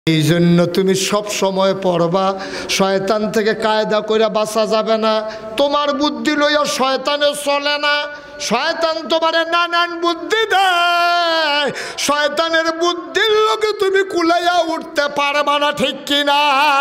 এই জন্য তুমি সব সময় পড়বা, শয়তান থেকে কায়দা করে বাঁচা যাবে না। তোমার বুদ্ধি লইয়া শয়তানে চলে না, শয়তান তোমারে নানান বুদ্ধি দেয়, শয়তানের বুদ্ধির লোকে তুমি কুলাইয়া উঠতে পারবা না, ঠিক কিনা?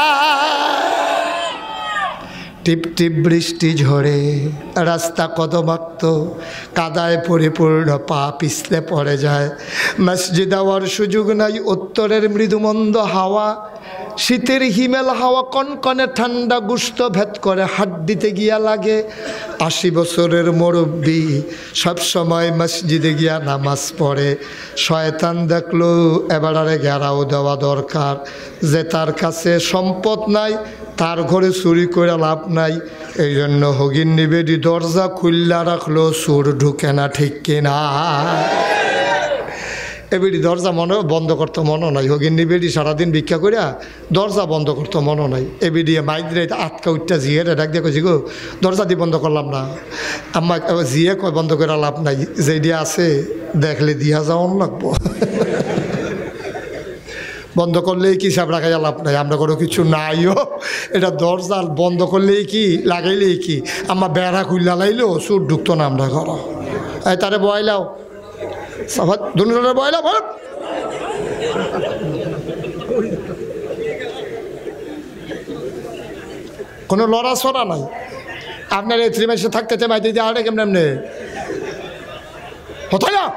টিপ টিপ বৃষ্টি ঝরে, রাস্তা কদমাক্ত, কাদায় পরিপূর্ণ, পা পিছলে পড়ে যায়। মসজিদ যাওয়ার সুযোগ নাই, উত্তরের মৃদুমন্দ হাওয়া, শীতের হিমেল হাওয়া কনকনে ঠান্ডা গুস্ত ভেদ করে হাড্ডিতে গিয়া লাগে। 80 বছরের মুরব্বী সবসময় মসজিদে গিয়া নামাজ পড়ে। শয়তান দেখলো এবার আরে ঘেরাও দেওয়া দরকার, যে তার কাছে সম্পদ নাই তার ঘরে চুরি করে লাভ নাই। এই জন্য হগিন নিবেদি দরজা খুল্লা রাখলো, চোর ঢুকে না, ঠিক কিনা? এবেডি দরজা বন্ধ করতে মনে নাই, হগিন নিবেদি সারাদিন ভিক্ষা করিয়া দরজা বন্ধ করতে মনে নাই। এবেডি মাইদ্রে আটকা উঠটা জিয়ে ডাক দিয়ে কইছি, গো দরজা দিয়ে বন্ধ করলাম না। আম্মা জিয়ে কয় বন্ধ করে লাভ নাই, যেইডি আছে দেখলে দিয়া যাওয়ান লাগবো। বন্ধ করলেই কি সাপ রাখাইয়া লাভ নাই, আমরা কোনো কিছু নাইও। এটা দরজা বন্ধ করলেই কি, লাগাইলেই কি, আমার বেড়া খুললা লাইলো চোর ঢুকতো না আমরা ঘর। এই তারে বয়লাও দুনিয়ারে বয়লাও, কোনো লড়াছড়া নাই। আপনার এই 3 মাসে থাকতে চাই মাই দিদি আরে কেমন এমনি হতো না।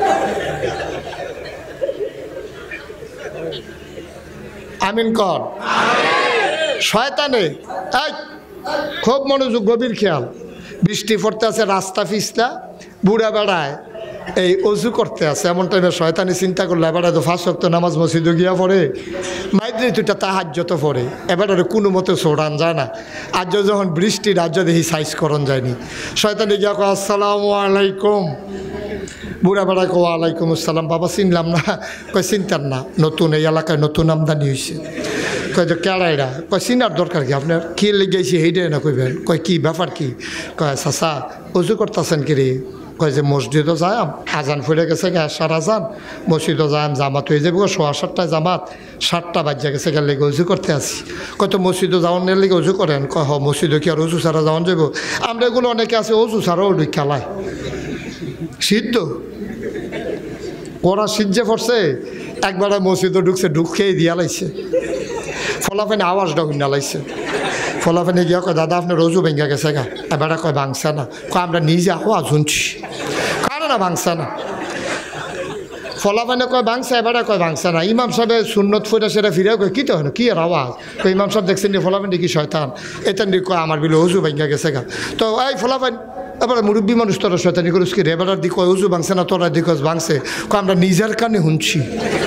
আমিন কর। শয়তানে এই খুব মনোযোগ, গভীর খেয়াল। বৃষ্টি পড়তে আছে, রাস্তা পিছলা, বুড়া বেড়ায় এই অজু করতে আছে, এমন টাইমে শয়তানি চিন্তা করলো এবারে তো 5 ওয়াক্ত নামাজ মসজিদে গিয়া পড়ে, মাইদ্রি দুইটা তাহাজ্জুদ পড়ে, এবারে কোনো মতে সোড়ান যায় না। আজ যখন বৃষ্টি রাজ্য দেখি সাইজ করন যায়নি, শয়তানি গিয়া কয় আসসালামু আলাইকুম। বুড়া বেড়ায় কো ওয়ালাইকুম আসসালাম। বাবা চিনলাম না। কয় চিনতেন না, নতুন এই এলাকায় নতুন আমদানি হয়েছে। কয় যে কেড়াইরা, কয় চিনার দরকার কি, আপনার কী লেগেছি সেইটাই না কইবেন। কয় কি ব্যাপার কি? কয় চাচা অজু করতেছেন কি রে? কয় যে মসজিদও যাম, আজান ফুরে গেছে, আসার আজান, মসজিদও যাম, জামাত হয়ে যাবো 7:15 জামাত, 7টা বাজ্যা গেছে, গেলে লেগে অজু করতে আসি। কত মসজিদও যাওয়ার লেগে অজু করেন? কয় হ মসজিদও কি আর অজু ছাড়া যাওয়ান যাবো? আমরা এগুলো অনেকে আছে অজু ছাড়াও ওই খেলায় সিদ্ধ ওরা সিজ্জে পড়ছে, একবার মসজিদও ঢুকছে, ঢুকেই দিয়া লাইছে, ফলাফেনে আওয়াজটা হুন্না লাইছে। ফলাফেনে গিয়া কয় দাদা আপনার রোজু ভেঙ্গা গেছে গা? এবার কয় ভাঙছে না। কয় আমরা নিজে আওয়াজ শুনছি, কারো না ভাঙছে না। ফলাফেনে কয় ভাঙছে, এবারে কয় ভাঙছে না। ইমাম সাহেবের সুন্নত ফুটা সেটা ফিরে কয় কী তো হয় কি আর আওয়াজ? কয় ইমাম সাহেব দেখছেন নি ফলাফেন কি শয়তান, এটা নিয়ে কয় আমার বিলে রোজু ভেঙ্গা গেছে গা। তো এই ফলাফেন এবার মুরব্বী মানুষ তোরা শয়তানি করিস কি রে? এবার দিক উজু ভাঙছে না, তোরা দিক ভাঙছে, আমরা নিজের কানে শুনছি।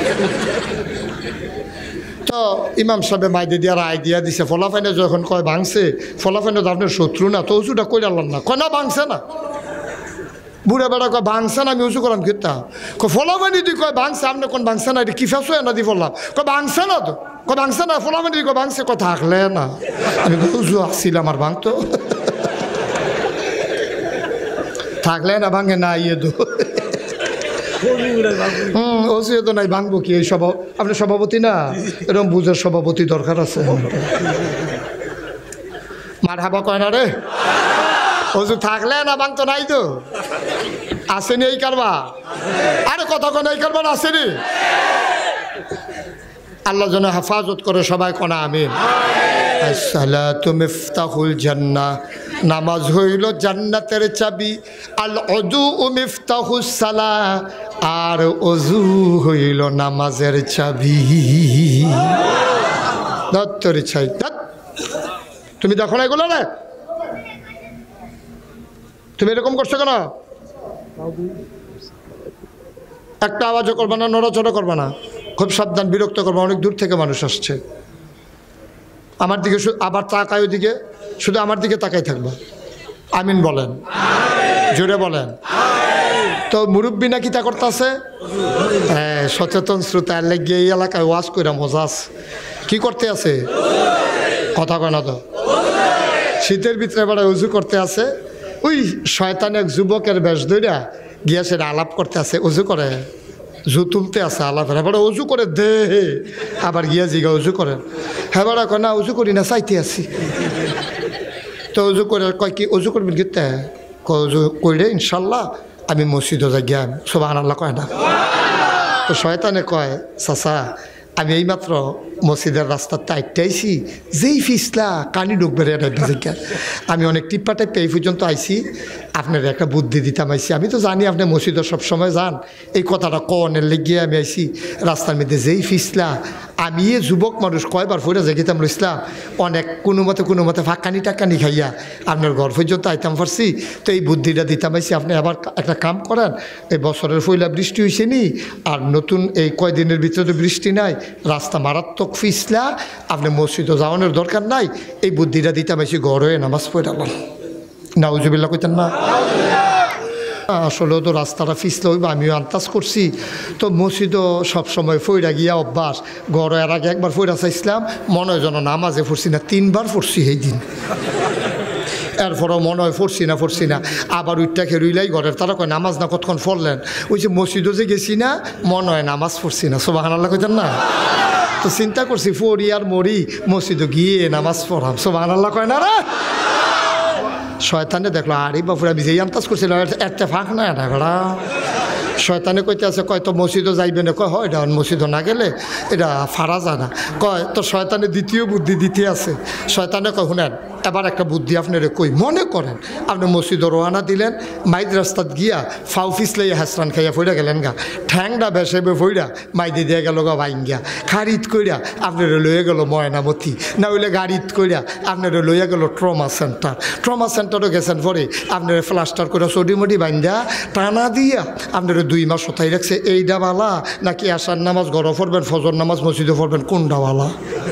তো ইমাম সাহেব মাইদে দিয়া রায় দিয়া দিছে। ফলাফাইনে যখন কয় ভাঙছে, ফলাফাইনে তো আপনার শত্রু না, তো উঁচুটা কই আনলাম না। কয় না ভাঙছে না। বুড়া বেড়া কয় ভাঙছে না, আমি উঁচু করলাম কিতা? কয় ফলাফাইনি দি কয় ভাঙছে, আপনি কোন ভাঙছে না, এটা কি ফেসো না দি বললাম। কয় ভাঙছে না তো, কয় ভাঙছে না। ফলাফাইনি কয় ভাঙছে, কয় থাকলে না, আমি উঁচু আসছিল আমার ভাঙতো, থাকলে না ভাঙে না ইয়ে তো ওসি তো নাই, ভাঙবো কি? এই আপনি সভাপতি না, এরকম বুঝার সভাপতি দরকার আছে। মার হাবা কয় না রে, ওজু থাকলে না ভাঙতো নাই তো, আসেনি এই কারবার। আরে কথা কয় এই কারবার আসেনি। আল্লাহ যেন হেফাজত করে, সবাই কনা আমিন। আসসালাতু মিফতাহুল জান্নাহ, নামাজ হইল জান্নাতের চাবি। আল উযু মিফতাহুস সালাহ, আর অজু হইল নামাজের চাবি। দত্তরি ছাই তুমি দেখো না এগুলো না, তুমি এরকম করছো কেন? একটা আওয়াজও করবা না, নড়াচড়া করবা না, খুব সাবধান, বিরক্ত করবা। অনেক দূর থেকে মানুষ আসছে, আমার দিকে আবার তাকায় ওইদিকে, শুধু আমার দিকে তাকাই থাকবা। আমিন বলেন, জোরে বলেন। তো মুরব্বী নাকি তা করতেছে, হ্যাঁ সচেতন শ্রোতা লেগে এই এলাকায় ওয়াজ কইরা মজা আছে। কি করতে আছে? কথা কয় না তো। শীতের ভিতরে বেড়ায় উজু করতে আছে, ওই শয়তান এক যুবকের বেশ ধইরা গিয়া সেটা আলাপ করতে আছে। উজু করে জু তুলতে আছে আল্লাহ হেবারা উজু করে দে, আবার গিয়া জিগা উজু করেন। হেবারা কয় না উজু করি না, চাইতে আছি। তো উজু করে কয় কি উজু করবেন গীতে উজু কইরে ইনশাল্লাহ আমি মসজিদে যাই গিয়া সুবহানাল্লাহ কয় না। তো শয়তানে কয় চাচা আমি এইমাত্র মসজিদের রাস্তাতে আইটাইছি, যেই ফিসলা কানি ঢুকবে রে এটা। আমি অনেক টিপ্পা টাইপে এই পর্যন্ত আইছি, আপনার একটা বুদ্ধি দিতাম আইছি। আমি তো জানি আপনি মসজিদে সবসময় যান, এই কথাটা কনের লেগে আমি আইছি। রাস্তার মধ্যে যেই ফিসলা আমি এ যুবক মানুষ কয়বার ফইরা যেতাম রইসলাম, অনেক কোনো মতে ফাঁকানি টাকানি খাইয়া আপনার ঘর পর্যন্ত আইতাম পারছি। তো এই বুদ্ধিটা দিতাম আইছি, আপনি আবার একটা কাম করেন, এই বছরের পয়লা বৃষ্টি হয়েছে নি, আর নতুন এই কয়দিনের ভিতরে বৃষ্টি নাই, রাস্তা মারাত্মক ফিসলা, আপনি মসজিদে যাওয়ানোর দরকার নাই। এই বুদ্ধিটা দিতাম আইছি, ঘর হয়ে নামাজ পড়ালাম। নাউজুবিল্লাহ কইতেন না? আসলেও তো রাস্তাটা ফিসলে হইব, আমিও আন্দাজ করছি। তো মসজিদও সবসময় ফইরা গিয়া অভ্যাস, ঘর এর আগে একবার ফইরা চাইছিলাম, মনে হয় যেন নামাজে পড়ছি না, 3 বার পড়ছি এই দিন। এরপরও মনে হয় পড়ছি না, আবার উইটটা খেরুইলাই ঘরের তারা কয় নামাজ না কতক্ষণ পড়লেন, ওই যে মসজিদও যে গেছি না, মনে হয় নামাজ পড়ছি না। সুবহানাল্লাহ কইতেন না? তো চিন্তা করছি পড়ি আর মরি, মসজিদে গিয়ে নামাজ পড়াম। সুবহানাল্লাহ কয় না রে? শয়তানে দেখলো আরে বাপুর আমি যেই আন্দাজ করছিলাম একটা ফাঁক না এটা ঘোড়া। শয়তানে কইতে আছে, কয় তো মসজিদও যাইবে না, কয় হয় এটা মসজিদও না গেলে এটা ফারা যায় না। কয় তো শয়তানে দ্বিতীয় বুদ্ধি দিতে আছে। শয়তানে কয় শুনেন এবার একটা বুদ্ধি আপনারে কই, মনে করেন আপনি মসজিদে রোয়ানা দিলেন, মাইদ রাস্তাত গিয়া ফাউ ফিসলাইয়া হাসরান খাইয়া ফইরা গেলেন গা, ঠ্যাংটা বেসেবে ফইরা মাইদি দিয়ে গেল গা ভাইঙ্গা, খারিদ কইরা আপনারা লইয়া গেল ময়নামতি, না হইলে গাড়িত কইরা আপনারা লইয়া গেল ট্রমা সেন্টারও গেছেন পরে আপনারা প্লাস্টার করে চডিমডি বাইন্দা টানা দিয়া আপনারা 2 মাস ওথাই রাখছে। এইটা বালা নাকি আসার নামাজ ঘরও পড়বেন, ফজর নামাজ মসজিদে পড়বেন, কোনটা বালা?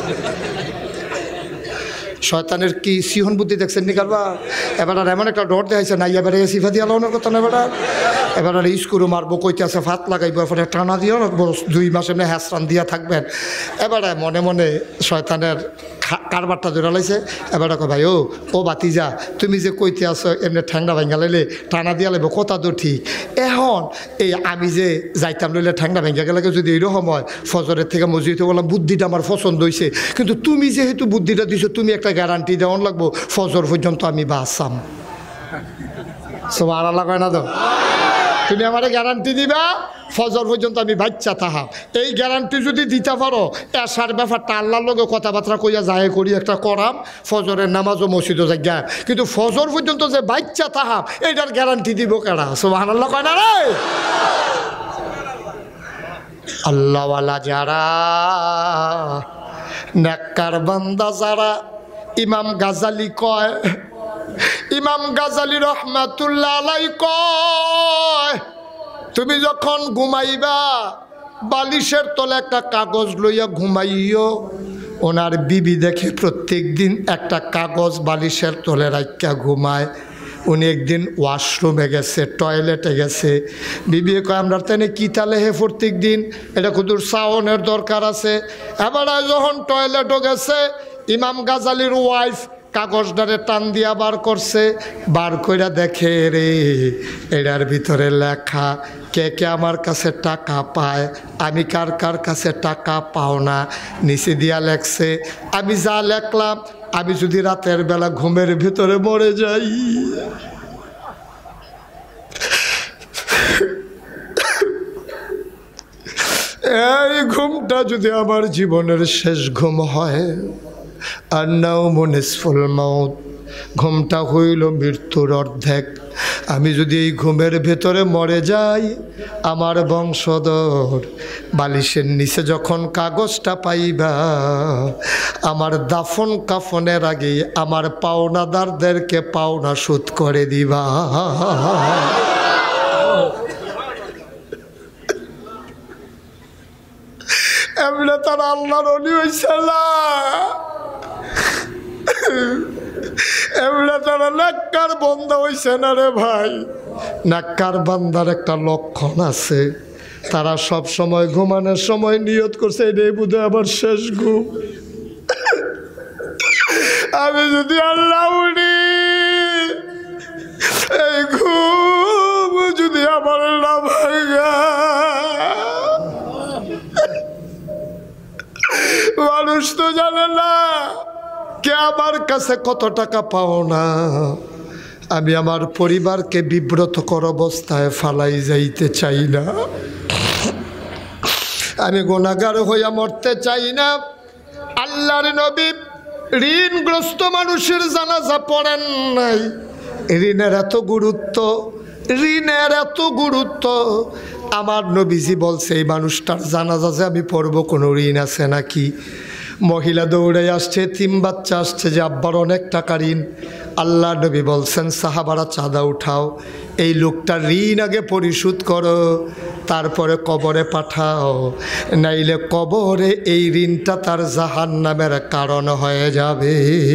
শয়তানের কি সিহন বুদ্ধি দেখছেন নি কারবা? এবার আর এমন একটা ডর দেখাইছে না, এবারে সিফা দিয়া লাগানোর কথা না। এবার আর স্ক্রু মারবো, কইতে আছে ফাত লাগাইব, এরপরে টানা দিও রাখবো, 2 মাস এমনি হ্যাসরান দিয়া থাকবেন। এবারে মনে মনে শয়তানের কারবারটা ধরে লাইছে। এবারে কয় ভাই ও বাতিজা, তুমি যে কইতে আসো এমনি ঠ্যাংরা ভাঙ্গা লাইলে টানা দিয়া লাইব, কথা তো ঠিক। এখন এই আমি যে যাইতাম লইলে ঠ্যাংরা ভাঙ্গা গেলে যদি এইরকম হয়, ফজরের থেকে মসজিদে বললাম বুদ্ধিটা আমার পছন্দ হয়েছে, কিন্তু তুমি যেহেতু বুদ্ধিটা দিছো, তুমি একটা গ্যারান্টি দেওয়ান লাগবো ফজর পর্যন্ত আমি বাঁচাম। সুবহানাল্লাহ কয় না তো? তুমি আমার গ্যারান্টি দিবা ফজর পর্যন্ত আমি বাচ্চা তাহা, এই গ্যারান্টি যদি দিতে পারো, এসার ব্যাপারটা আল্লাহর লগে কথাবার্তা কইয়া যায় করি একটা করাম, ফজরের নামাজও মসজিদও জায়গা, কিন্তু ফজর পর্যন্ত যে বাচ্চা তাহা এইটার গ্যারান্টি দিব কেডা? সুবহানাল্লাহ কয় না রে? আল্লাহওয়ালা যারা, নেককার বান্দা যারা, ইমাম গাজালি কয়, ইমাম গাজালি রহমাতুল্লাহ আলাই কয়, তুমি যখন ঘুমাইবা বালিশের তলে একটা কাগজ লইয়া ঘুমাইও। ওনার বিবি দেখে প্রত্যেক দিন একটা কাগজ বালিশের তলে রাখিয়া ঘুমায়। উনি একদিন ওয়াশরুমে গেছে, টয়লেটে গেছে, বিবি কয় আমরা তেনে কি তালে হে প্রত্যেক দিন, এটা খুদুর সাউনের দরকার আছে। এবার যখন টয়লেটও গেছে, ইমাম গাজালির ওয়াইফ কাগজটারে টান দিয়া বার করছে, বার কইরা দেখে রে এটার ভিতরে লেখা কে কে আমার কাছে টাকা পায়, আমি কার কার কাছে টাকা পাও না। নিচে দিয়া লেখছে আমি যা লেখলাম, আমি যদি রাতের বেলা ঘুমের ভিতরে মরে যাই, এই ঘুমটা যদি আমার জীবনের শেষ ঘুম হয়, আর নাওমু নিসফুল মাউত, ঘুমটা হইল মৃত্যুর অর্ধেক। আমি যদি এই ঘুমের ভেতরে মরে যাই, আমার বংশধর বালিশের নিচে যখন কাগজটা পাইবা, আমার দাফন কাফনের আগে আমার পাওনাদারদেরকে পাওনা শোধ করে দিবা। এমনি তার আল্লাহর অলি হইছে না, এমনি তারা নাক্কার বান্দা হইছে না রে ভাই। নাক্কার বান্দার একটা লক্ষণ আছে, তারা সব সময় ঘুমানোর সময় নিয়ত করছে এটাই বোধহয় আমার শেষ ঘুম। আমি যদি আল্লাহ উনি এই ঘুম যদি আমার না ভাঙা, মানুষ তো জানে না কে আমার কাছে কত টাকা পাও না। আমি আমার পরিবারকে বিব্রতকর অবস্থায় ফালাই যাইতে চাই না। আমি গুনাহগার হইয়া মরতে চাই না। আল্লাহর নবী ঋণগ্রস্ত মানুষের জানাজা পড়েন নাই। ঋণের এত গুরুত্ব, ঋণের এত গুরুত্ব। আমার নবীজি বলছে এই মানুষটার জানাজা যে আমি পড়বো, কোনো ঋণ আছে নাকি? মহিলা দৌড়ে আসছে, 3 বাচ্চা আসছে যে আব্বার অনেক টাকা ঋণ। আল্লাহ নবী বলছেন সাহাবারা চাঁদা উঠাও, এই লোকটার ঋণ আগে পরিশোধ করো, তারপরে কবরে পাঠাও, নাইলে কবরে এই ঋণটা তার জাহান্নামের কারণ হয়ে যাবে।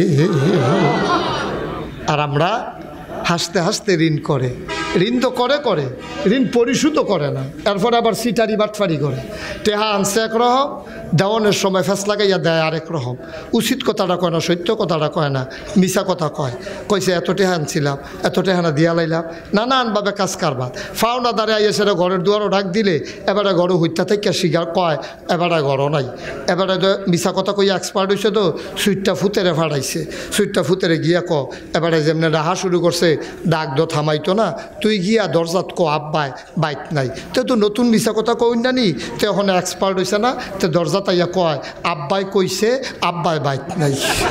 আর আমরা হাসতে হাসতে ঋণ করে, ঋণ তো করে ঋণ পরিশোধও করে না। এরপরে আবার সিটারি বাটফারি করে, টেহা আনছে একরকম, দেওয়ানের সময় ফেস লাগাইয়া দেয় আরেক রকম। উচিত কথাটা কয় না, সত্য কথাটা কয় না, মিছা কথা কইছে এত টেহা আনছিলাম, এত টেহানা দিয়া লাইলাম, নানানভাবে কাজ কারবার। ফাওনা দ্বারে আইয়া সেটা ঘরের দুয়ারও ডাক দিলে এবারে ঘরও হইতা থেকে শিকার কয় এবারে ঘরও নাই। এবারে তো মিছা কথা কইয়া এক্সপার্ট হয়েছে, তো সুইটটা ফুতেরে ফাড়াইছে, সুইটটা ফুতেরে গিয়া এবারে যেমনি রাহা শুরু করছে, ডাক দো থামাইতো না, তুই গিয়া দরজাত আব্বাই বাইক নাই। তো নতুন মিছা কথা কই না নি, তো এখন এক্সপার্ট হয়েছে না, তো দরজা তাইয়া কয় আব্বাই কইছে আব্বাই বাইক নাই।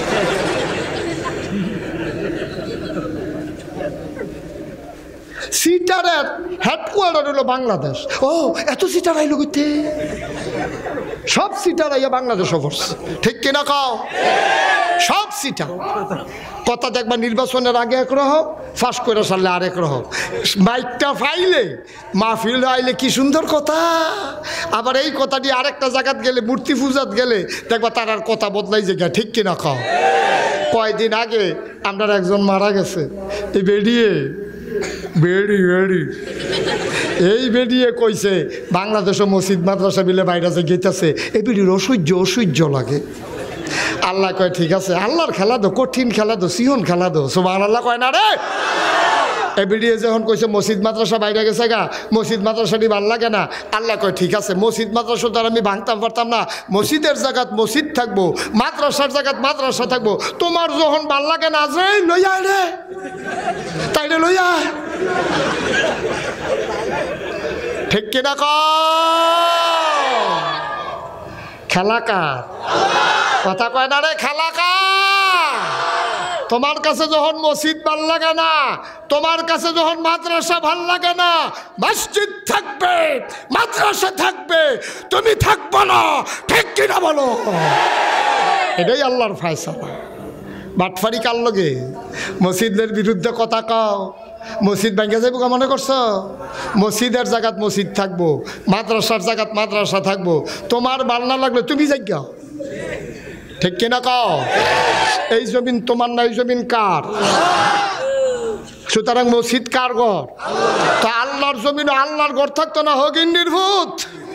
সিটারের হেডকোয়ার্টার হলো বাংলাদেশ। ও এত সিটার আইলো কইতে, সব সিটার আইয়া বাংলাদেশ অবশ্য, ঠিক কিনা কাও? সব সিটার। কথা দেখবা নির্বাচনের আগে একরকম, ফাঁস করে সারলে আরেক রকম। মাইকটা ফাইলে মাহফিল আইলে কি সুন্দর কথা, আবার এই কথাটি আরেকটা জায়গাত গেলে, মূর্তি পূজাত গেলে দেখবা তার আর কথা বদলাই যে, ঠিক কিনা খাও? কয়দিন আগে আপনার একজন মারা গেছে, এই বেরিয়ে এই বেরিয়ে কইছে বাংলাদেশও মসজিদ মাদ্রাসা বিলে বাইরে যে গেতেছে, এই বেরির অসহ্য লাগে। আল্লাহ কয় ঠিক আছে, আল্লাহর খেলা দো, কঠিন খেলা দো, সিহন খেলা দো, সুবহানাল্লাহ কয় না রে? এবিডিয়ে যখন কইছে মসজিদ মাদ্রাসা বাইরে গেছে গা, মসজিদ মাদ্রাসাটি ভাল লাগে না, আল্লাহ কয় ঠিক আছে, মসজিদ মাদ্রাসা তো আর আমি ভাঙতাম পারতাম না, মসজিদের জায়গাত মসজিদ থাকবো, মাদ্রাসার জায়গাত মাদ্রাসা থাকবো, তোমার যখন ভাল লাগে না যে লইয়া রে, তাই রে লইয়া, ঠিক কিনা কয়? খেলা কার? কথা কয় না রে, খেলা কার? তোমার কাছে যখন মসজিদ ভাল লাগে না, তোমার কাছে যখন মাদ্রাসা ভাল লাগে না, মসজিদ থাকবে মাদ্রাসা থাকবে, তুমি থাকবো না, ঠিক কিনা বলো? এটাই আল্লাহর ফয়সালা। বাটফারি কার লগে? মসজিদের বিরুদ্ধে কথা কও, মসজিদ ভেঙে যাইব মনে করছো? মসজিদের জায়গাত মসজিদ থাকবো, মাদ্রাসার জায়গাত মাদ্রাসা থাকবো, তোমার ভাল না লাগলে তুমি যাইগা, ঠিক কিনা কও? এই জমিন তোমার না, এই জমিন কার? সুতরাং মসজিদ কার ঘর? তা আল্লাহর জমিন আল্লাহর ঘর থাকতো না, হগিন নির্ভূত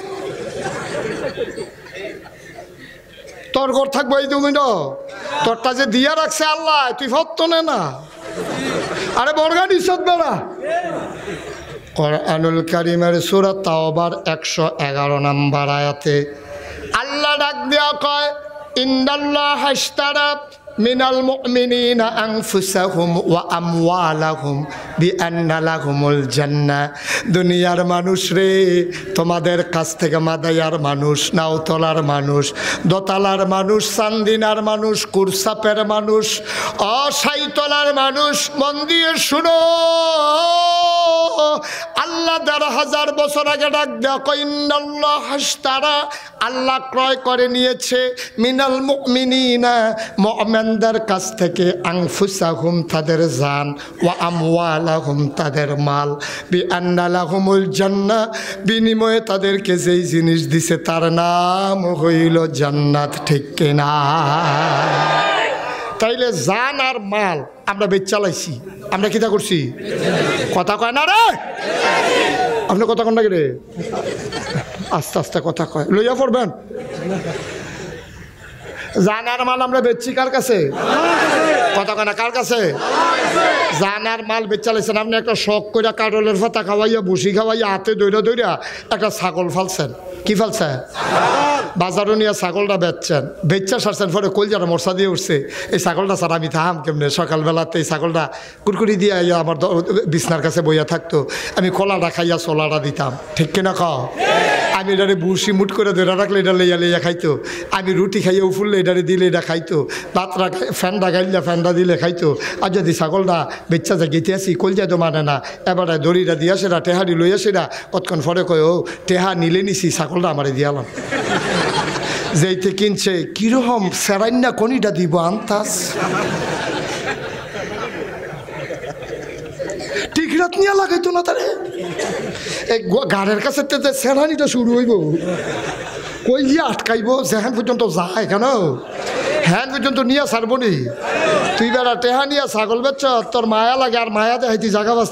তোর ঘর থাকবো এই জমিন, তোরটা যে দিয়া রাখছে আল্লাহ, তুই ফত না। আরে বর্গান ইসত বেড়া। কোরআনুল কারীমের সূরা তাওবার 111 নম্বর আয়াতে আল্লাহ ডাক দেয়া কয়, ইন্নাল্লাহা ইশতারা মিনাল মুমিনিনা আনফুসাহুম ওয়া আমওয়ালাহুম বিআন্না লাহুমুল জান্নাহ। দুনিয়ার মানুষ রে, তোমাদের কাছ থেকে মাদায়ার মানুষ, নাওতলার মানুষ, দোতলার মানুষ, চান্দিনার মানুষ, কুরসাপের মানুষ, অসাইতলার মানুষ, মন দিয়ে শুনো, আল্লাহ ১,৫০০ বছর আগে ডাক দেয়া কয়, ইন্নাল্লাহা ইশতারা, আল্লাহ ক্রয় করে নিয়েছে, মিনাল মুমিনিনা, মুমিনদের কাছ থেকে, আনফুসাহুম, তাদের জান, ওয়া আমওয়ালাহুম, তাদের মাল, বিআন্না লাহুমুল জান্নাহ, বিনিময়ে তাদেরকে যেই জিনিস দিছে তার নাম হইল জান্নাত, ঠিক কিনা? তাইলে জান আর মাল আমরা বেচ চালাইছি, আমরা কিতা করছি? কথা কয় না রে, আপনি কথা কন না রে, আস্তে আস্তে কথা কয়, লইয়া পড়বেন। জানার মাল আমরা বেচছি কার কাছে? কথা কয় না, কার কাছে? জানার মাল বেচালাইছেন আপনি, একটা শখ করে কাটলের পাতা খাওয়াইয়া, ভুসি খাওয়াইয়া, হাতে দৈরা একটা ছাগল ফালছেন। কি ফালছেন? বাজারও নিয়ে ছাগলটা বেচা সারছেন, পরে কলজাটা মশা দিয়ে উঠছে, এই ছাগলটা স্যার আমি থাম কেমনে, সকালবেলাতে এই ছাগলটা কুরকুরি দিয়ে আমার বিছনার কাছে বইয়া থাকতো, আমি কলাটা খাইয়া চলাটা দিতাম, ঠিক কিনা খাও? আমি এটারে বুসি মুট করে ধরে রাখলে এটা লইয়া লইয়া খাইতো, আমি রুটি খাইয়া উফুললে এটারে দিলে এটা খাইতো, পাতরা ফ্যানটা গাইলে ফ্যানটা দিলে খাইতো। আর যদি ছাগলটা বেচ্চা যা গেতে আসি কলজা তো মানে না, এবারে দড়িটা দিয়ে আসে না, টেহারি লই আসে না, কতক্ষণ পরে কয় ও টেহা নিলে নিছি, ছাগলটা আমারে দিয়ালাম। যেইতে কিনছে কিরকম সেরাইন্না কনিটা দিব আন্তাস, টিকরাত নিয়ে লাগাইতো না তারে, এই গাড়ের কাছে সেরানিটা শুরু হইব, কই গিয়ে আটকাইব, যেখান পর্যন্ত যায় কেন হ্যান পর্যন্ত নিয়ে ছাড়বো নি। তুই বেড়া টেহা নিয়ে ছাগল বেচ, তোর মায়া লাগে, আর মায়া দেখাইতি জায়গা বাঁচতে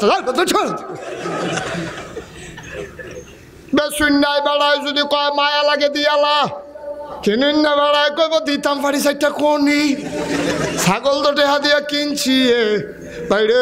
বেশুন্যায় বেড়ায় যদি কয় মায়া লাগে দিয়ালা, কিনুন না বেড়ায় কইব দিতাম পারি চারটা কোনি, ছাগল তো টেহা দিয়া কিনছি বাইরে।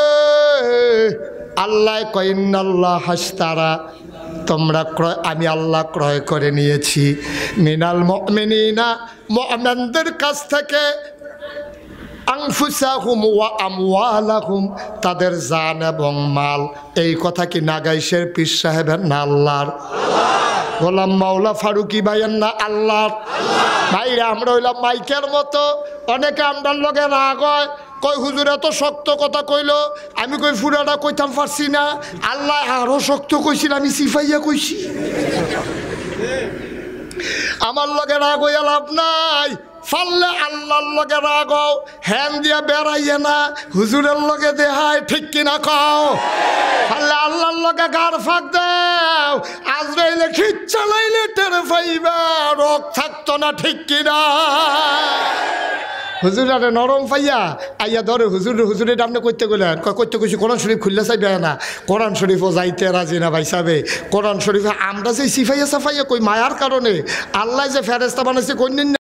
আল্লাহ কইন্নাল্লাহ হাসতারা, তোমরা ক্রয়, আমি আল্লাহ ক্রয় করে নিয়েছি মিনাল মুমিনিনা, মুমিনদের কাছ থেকে, আনফুসাহুম ওয়া আমওয়ালাহুম, তাদের জান এবং মাল। এই কথা কি নাগাইশের পীর সাহেবের না আল্লাহর? গোলাম মাওলা ফারুকি ভাইয়ের না আল্লাহর? ভাইরা আমরা হইলাম মাইকের মতো, অনেকে আমরার লগে রাগ হয়, কই হুজুর এত শক্ত কথা কইল, আমি কই ফুরাটা কইতাম পারছি না, আল্লাহ আরো শক্ত কইছিল, আমি সিফাইয়া কইছি। আমার লগে রাগ হইয়া লাভ নাই, ফাললে আল্লাহর লগে রাগ হও, হ্যান দিয়া বেড়াইয়ে না, হুজুরের লগে দেহাই, ঠিক কিনা কও? ফাললে আল্লাহর লগে গার ফাঁক দাও, আজরাইলে খিচ চালাইলে টের পাইবা, রোগ থাকতো না, ঠিক কিনা? হুজুর আরে নরম পাইয়া আইয়া ধরে হুজুর এটা আপনি করতে গেলেন, করতে গেছি কোরআন শরীফ খুললে চাইবে না, কোরআন শরীফও যাইতে রাজি না ভাই সাহেব। কোরআন শরীফে আমরা যে সিফাইয়া সাফাইয়া কই মায়ার কারণে, আল্লাহ যে ফেরেস্তা বানাইছে কই